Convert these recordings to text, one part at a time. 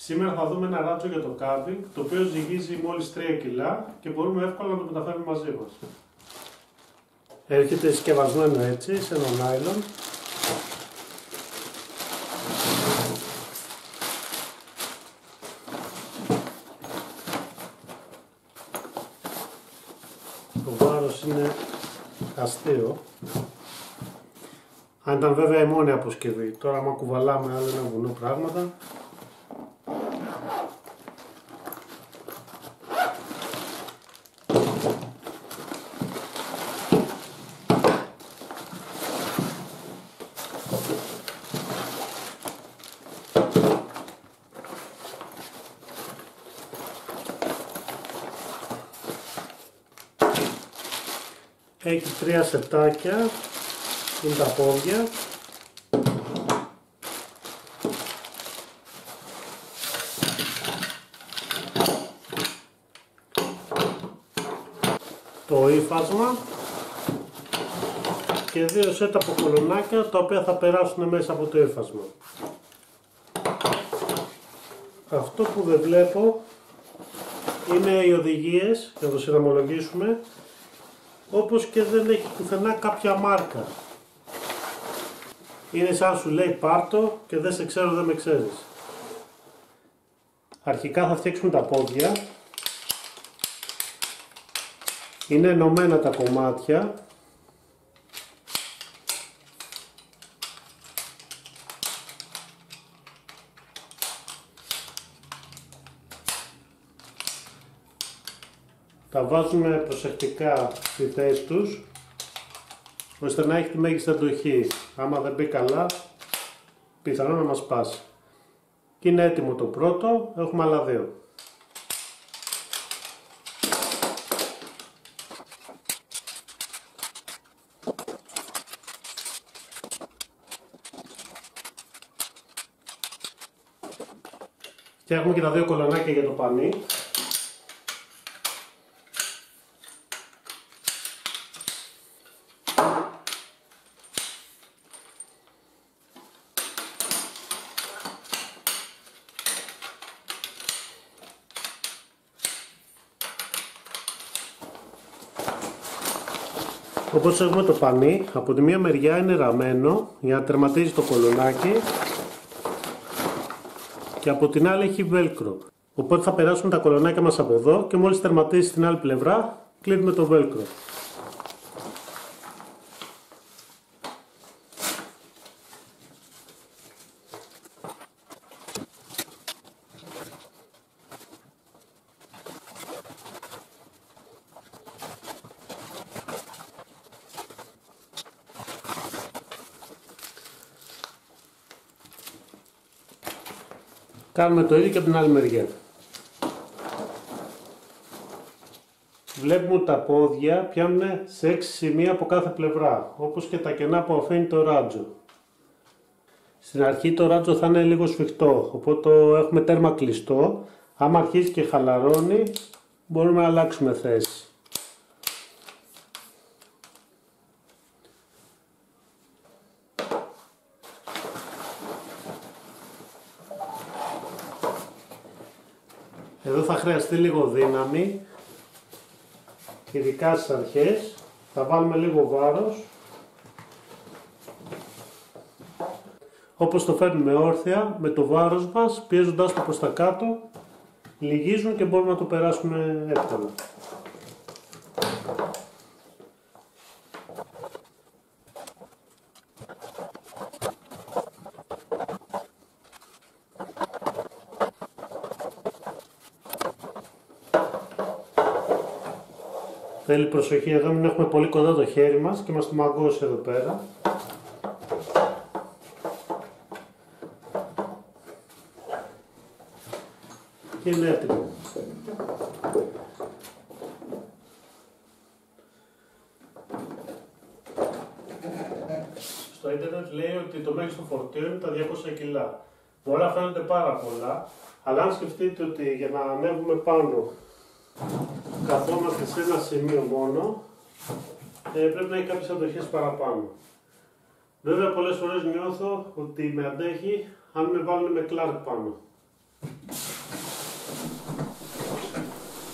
Σήμερα θα δούμε ένα ράτσο για το κάμπινγκ, το οποίο ζυγίζει μόλις 3 κιλά και μπορούμε εύκολα να το μεταφέρουμε μαζί μας. Έρχεται συσκευασμένο έτσι, σε ένα νάιλον. Το βάρος είναι αστείο. Αν ήταν βέβαια η μόνη αποσκευή. Τώρα άμα κουβαλάμε άλλο ένα βουνό πράγματα. Έχει 3 σετάκια, είναι τα πόδια. Το ύφασμα και 2 σετ από κολονάκια, τα οποία θα περάσουν μέσα από το ύφασμα. Αυτό που δεν βλέπω είναι οι οδηγίες, για να το συναμολογήσουμε, όπως και δεν έχει πουθενά κάποια μάρκα. Είναι σαν σου λέει πάρτο και δεν σε ξέρω, δεν με ξέρεις. Αρχικά θα φτιάξουμε τα πόδια. Είναι ενωμένα τα κομμάτια. Τα βάζουμε προσεκτικά στη θέση τους, ώστε να έχει τη μέγιστη αντοχή. Άμα δεν μπει καλά, πιθανόν να μας σπάσει. Και είναι έτοιμο το πρώτο, έχουμε άλλα 2. Και έχουμε και τα 2 κολονάκια για το πανί. Όπως έχουμε το πανί, από τη μία μεριά είναι ραμμένο για να τερματίζει το κολονάκι και από την άλλη έχει βέλκρο. Οπότε θα περάσουμε τα κολονάκια μας από εδώ και μόλις τερματίσει στην άλλη πλευρά κλείνουμε το βέλκρο. Κάνουμε το ίδιο και από την άλλη μεριά. Βλέπουμε ότι τα πόδια πιάνουν σε 6 σημεία από κάθε πλευρά, όπως και τα κενά που αφήνει το ράτζο. Στην αρχή το ράτζο θα είναι λίγο σφιχτό, οπότε το έχουμε τέρμα κλειστό. Άμα αρχίζει και χαλαρώνει, μπορούμε να αλλάξουμε θέση. Εδώ θα χρειαστεί λίγο δύναμη, ειδικά στις αρχές. Θα βάλουμε λίγο βάρος. Όπως το φέρνουμε όρθια, με το βάρος μας, πιέζοντας το προς τα κάτω, λυγίζουν και μπορούμε να το περάσουμε εύκολα. Θέλει προσοχή εδώ, μην έχουμε πολύ κοντά το χέρι μας και μας το μαγκώσει εδώ πέρα. Και είναι έτοιμο. Στο ίντερνετ λέει ότι το μέγιστο φορτίο είναι τα 200 κιλά. Μπορεί να φαίνονται πάρα πολλά, αλλά αν σκεφτείτε ότι για να ανέβουμε πάνω καθόμαστε σε ένα σημείο μόνο, πρέπει να έχει κάποιες αντοχές παραπάνω. Βέβαια πολλές φορές νιώθω ότι με αντέχει αν με βάλουν με κλάρκ πάνω.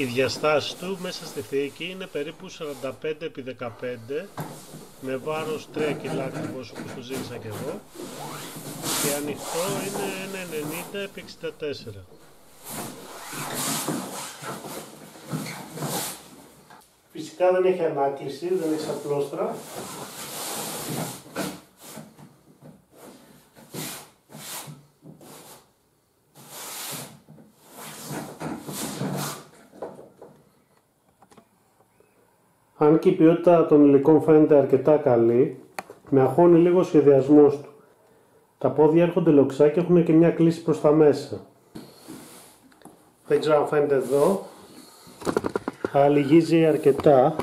Οι διαστάσεις του μέσα στη θήκη είναι περίπου 45x15 με βάρος 3 κιλά ακριβώς όπως το ζήτησα και εγώ, και ανοιχτό είναι 1,90x64. Φυσικά δεν έχει ανάκληση, δεν έχει απλόστρα. Αν και η ποιότητα των υλικών φαίνεται αρκετά καλή, με αγχώνει λίγο ο σχεδιασμός του. Τα πόδια έρχονται λοξά και έχουν και μια κλίση προς τα μέσα. Δεν ξέρω αν φαίνεται εδώ, αλλά λυγίζει αρκετά.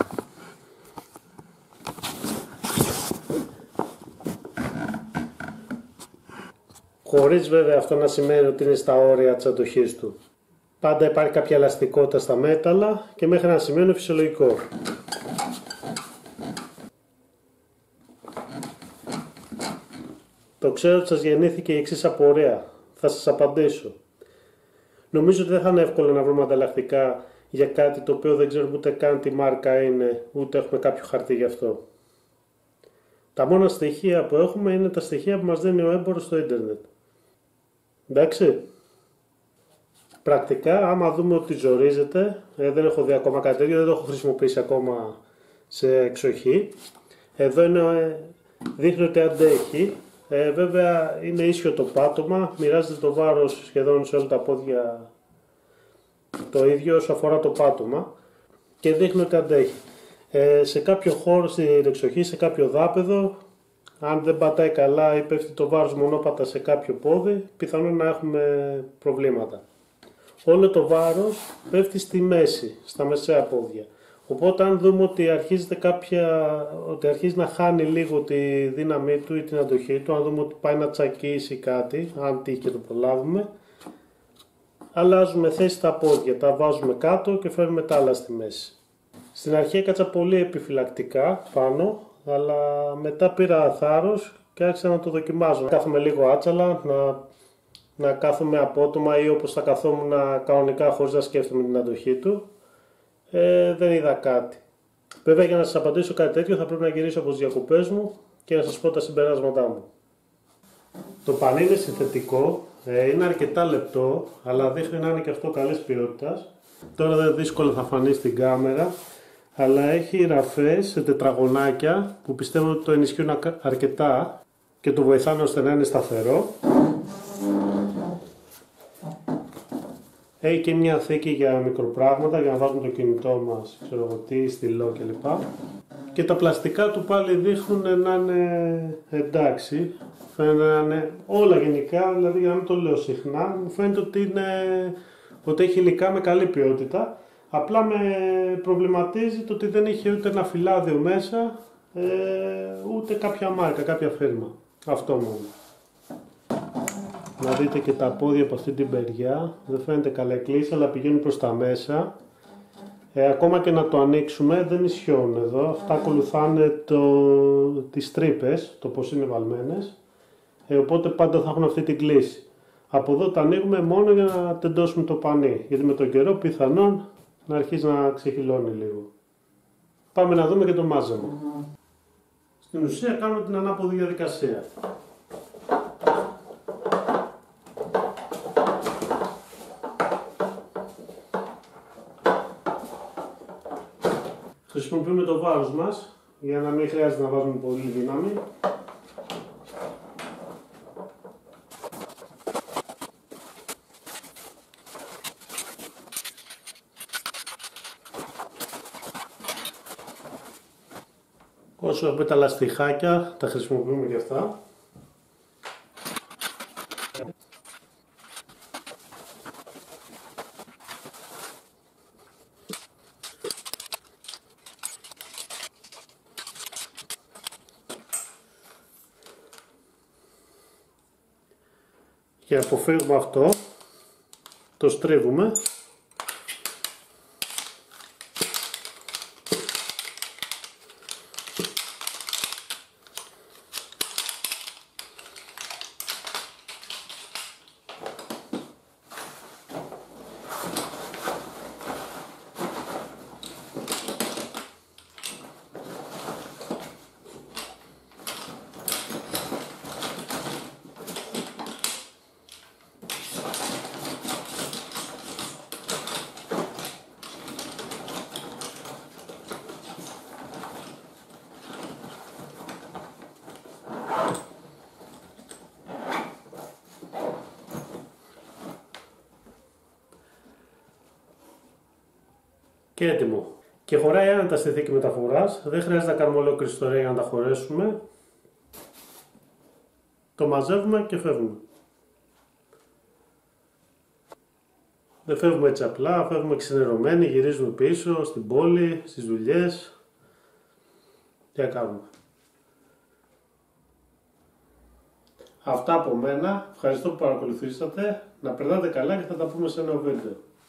Χωρίς βέβαια αυτό να σημαίνει ότι είναι στα όρια της αντοχής του. Πάντα υπάρχει κάποια ελαστικότητα στα μέταλλα και μέχρι ένα σημείο είναι φυσιολογικό. Το ξέρω ότι σας γεννήθηκε η εξής απορία. Θα σας απαντήσω. Νομίζω ότι δεν θα είναι εύκολο να βρούμε ανταλλακτικά για κάτι το οποίο δεν ξέρουμε ούτε καν τι μάρκα είναι, ούτε έχουμε κάποιο χαρτί γι' αυτό. Τα μόνα στοιχεία που έχουμε είναι τα στοιχεία που μας δίνει ο έμπορος στο ίντερνετ. Εντάξει. Πρακτικά, άμα δούμε ότι ζορίζεται, δεν έχω δει ακόμα κάτι τέτοιο, δεν το έχω χρησιμοποιήσει ακόμα σε εξοχή. Εδώ δείχνει ότι αντέχει. Βέβαια είναι ίσιο το πάτωμα, μοιράζεται το βάρος σχεδόν σε όλα τα πόδια το ίδιο όσο αφορά το πάτωμα και δείχνει ότι αντέχει. Σε κάποιο χώρο στην εξοχή, σε κάποιο δάπεδο, αν δεν πατάει καλά ή πέφτει το βάρος μονόπατα σε κάποιο πόδι, πιθανόν να έχουμε προβλήματα. Όλο το βάρος πέφτει στη μέση, στα μεσαία πόδια. Οπότε αν δούμε ότι αρχίζει να χάνει λίγο τη δύναμή του ή την αντοχή του, αν δούμε ότι πάει να τσακίσει κάτι, αν τύχει και το προλάβουμε, αλλάζουμε θέση στα πόδια, τα βάζουμε κάτω και φέρνουμε τα άλλα στη μέση. Στην αρχή έκατσα πολύ επιφυλακτικά πάνω, αλλά μετά πήρα θάρρος και άρχισα να το δοκιμάζω. Να κάθομαι λίγο άτσαλα, να κάθομαι απότομα ή όπως θα καθόμουν κανονικά χωρίς να σκέφτομαι την αντοχή του. Δεν είδα κάτι. Βέβαια για να σας απαντήσω κάτι τέτοιο θα πρέπει να γυρίσω από τις διακοπές μου και να σας πω τα συμπεράσματά μου. Το πανί είναι συνθετικό, είναι αρκετά λεπτό, αλλά δείχνει να είναι και αυτό καλής ποιότητας. Τώρα δεν δύσκολα θα φανεί στην κάμερα, αλλά έχει ραφές σε τετραγωνάκια που πιστεύω ότι το ενισχύουν αρκετά και το βοηθάνε ώστε να είναι σταθερό. Έχει και μια θήκη για μικροπράγματα, για να βάζουμε το κινητό μας, ξέρω εγώ τι, στυλό κλπ. Και τα πλαστικά του πάλι δείχνουν να είναι εντάξει. Φαίνεται να είναι όλα γενικά, δηλαδή για να μην το λέω συχνά, μου φαίνεται ότι έχει υλικά με καλή ποιότητα. Απλά με προβληματίζει το ότι δεν είχε ούτε ένα φυλάδιο μέσα, ούτε κάποια μάρκα, κάποια φίρμα. Αυτό μόνο. Να δείτε και τα πόδια από αυτή την μεριά, δεν φαίνεται καλά κλείσει, αλλά πηγαίνουν προς τα μέσα. Ακόμα και να το ανοίξουμε δεν ισιώνουν εδώ, αυτά ακολουθάνε τις τρύπες, το πως είναι βαλμένες, οπότε πάντα θα έχουν αυτή την κλίση. Από εδώ τα ανοίγουμε μόνο για να τεντώσουμε το πανί, γιατί με τον καιρό πιθανόν να αρχίσει να ξεχυλώνει λίγο. Πάμε να δούμε και το μάζεμα. Στην ουσία κάνουμε την ανάποδη διαδικασία. Χρησιμοποιούμε το βάρος μας για να μην χρειάζεται να βάζουμε πολύ δύναμη. Όσο έχουμε τα λαστιχάκια, τα χρησιμοποιούμε και αυτά. Για να αποφύγουμε αυτό, το στρίβουμε. Και έτοιμο. Και χωράει άνετα στη θήκη μεταφοράς, δεν χρειάζεται να κάνουμε ολόκληρη ιστορία για να τα χωρέσουμε. Το μαζεύουμε και φεύγουμε. Δεν φεύγουμε έτσι απλά, φεύγουμε ξενερωμένοι, γυρίζουμε πίσω στην πόλη, στις δουλειές. Τι να κάνουμε. Αυτά από μένα. Ευχαριστώ που παρακολουθήσατε. Να περνάτε καλά και θα τα πούμε σε ένα βίντεο.